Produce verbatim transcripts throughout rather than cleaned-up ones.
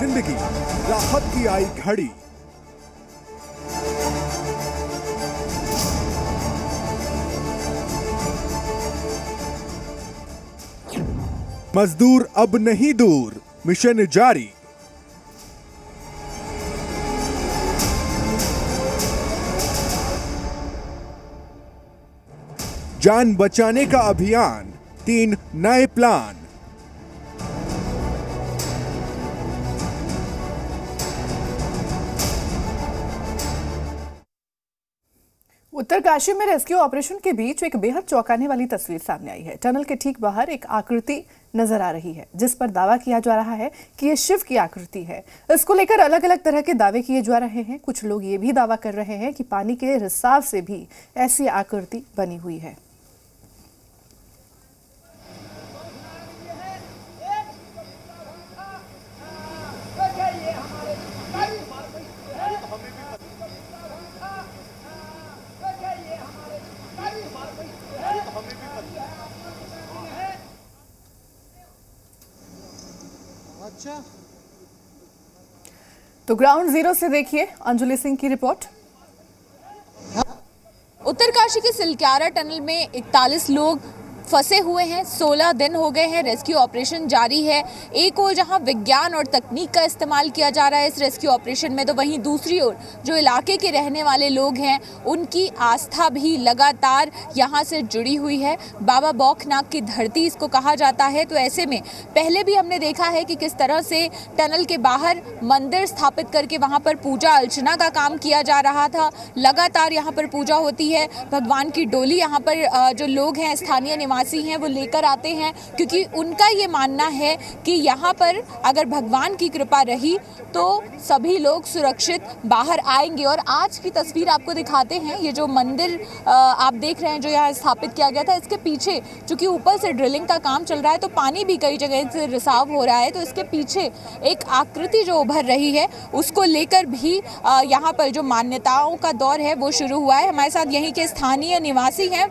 जिंदगी, राहत की आई घड़ी। मजदूर अब नहीं दूर, मिशन जारी। जान बचाने का अभियान, तीन नए प्लान। उत्तरकाशी में रेस्क्यू ऑपरेशन के बीच एक बेहद चौंकाने वाली तस्वीर सामने आई है। टनल के ठीक बाहर एक आकृति नजर आ रही है जिस पर दावा किया जा रहा है कि ये शिव की आकृति है। इसको लेकर अलग अलग तरह के दावे किए जा रहे हैं। कुछ लोग ये भी दावा कर रहे हैं कि पानी के रिसाव से भी ऐसी आकृति बनी हुई है। अच्छा, तो ग्राउंड जीरो से देखिए अंजुली सिंह की रिपोर्ट। उत्तरकाशी के सिलक्यारा टनल में इकतालीस लोग फंसे हुए हैं। सोलह दिन हो गए हैं, रेस्क्यू ऑपरेशन जारी है। एक ओर जहां विज्ञान और तकनीक का इस्तेमाल किया जा रहा है इस रेस्क्यू ऑपरेशन में, तो वहीं दूसरी ओर जो इलाके के रहने वाले लोग हैं उनकी आस्था भी लगातार यहां से जुड़ी हुई है। बाबा बौखनाग की धरती इसको कहा जाता है। तो ऐसे में पहले भी हमने देखा है कि किस तरह से टनल के बाहर मंदिर स्थापित करके वहां पर पूजा अर्चना का काम किया जा रहा था। लगातार यहाँ पर पूजा होती है। भगवान की डोली यहाँ पर जो लोग हैं, स्थानीय निवासी हैं, वो लेकर आते हैं, क्योंकि उनका ये मानना है कि यहाँ पर अगर भगवान की कृपा रही तो सभी लोग सुरक्षित बाहर आएंगे। और आज की तस्वीर आपको दिखाते हैं। ये जो मंदिर आप देख रहे हैं जो यहाँ स्थापित किया गया था, इसके पीछे चूंकि ऊपर से ड्रिलिंग का काम चल रहा है तो पानी भी कई जगह से रिसाव हो रहा है, तो इसके पीछे एक आकृति जो उभर रही है उसको लेकर भी यहाँ पर जो मान्यताओं का दौर है वो शुरू हुआ है। हमारे साथ यहीं के स्थानीय निवासी हैं,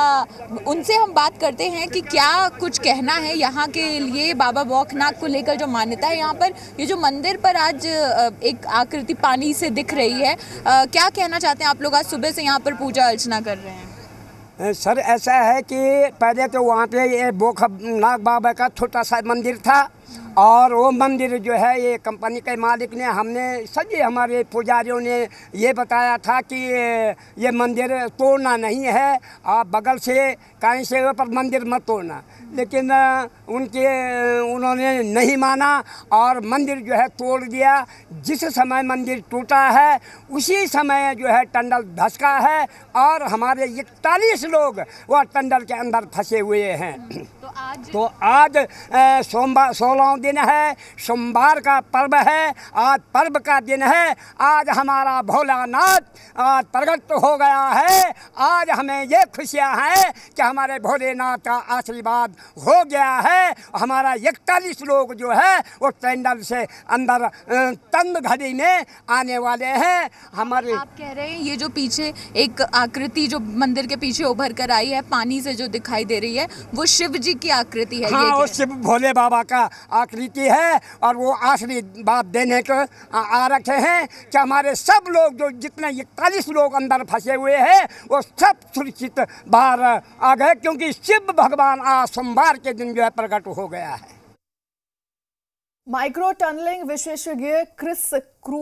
उनसे हम बात करते हैं कि क्या कुछ कहना है यहाँ के लिए बाबा बौखनाग को लेकर जो मान्यता है। यहाँ पर ये जो मंदिर पर आज एक आकृति पानी से दिख रही है, क्या कहना चाहते हैं आप लोग? आज सुबह से यहाँ पर पूजा अर्चना कर रहे हैं। सर ऐसा है कि पहले तो वहाँ पे ये बौखनाग बाबा का छोटा सा मंदिर था और वो मंदिर जो है ये कंपनी के मालिक ने, हमने सभी हमारे पुजारियों ने ये बताया था कि ये मंदिर तोड़ना नहीं है, आप बगल से कहीं से पर मंदिर मत तोड़ना। लेकिन उनके उन्होंने नहीं माना और मंदिर जो है तोड़ दिया। जिस समय मंदिर टूटा है उसी समय जो है टंडल धसका है और हमारे इकतालीस लोग वह टंडल के अंदर फंसे हुए हैं। तो आज तो आज सोमवार सोलह दिन है, सोमवार का पर्व है, आज पर्व का दिन है। आज हमारा भोलानाथ आज प्रकट हो गया है। आज हमें ये खुशियाँ हैं कि हमारे भोलेनाथ का आशीर्वाद हो गया है। हमारा इकतालीस लोग जो है वो टंडल से अंदर तंद घड़ी में आने वाले हैं। हमारे आप कह रहे हैं ये जो पीछे एक आकृति जो मंदिर के पीछे उभर कर आई है पानी से जो दिखाई दे रही है वो शिव जी की आकृति है? हाँ, ये वो शिव भोले बाबा का आकृति है और वो आशीर्वाद देने को आ रखे हैं कि हमारे सब लोग जो जितने इकतालीस लोग अंदर फंसे हुए हैं वो सब सुरक्षित बाहर आ गए, क्योंकि शिव भगवान आज सोमवार के दिन जो है प्रकट हो गया है। माइक्रो टनलिंग विशेषज्ञ क्रिस क्रू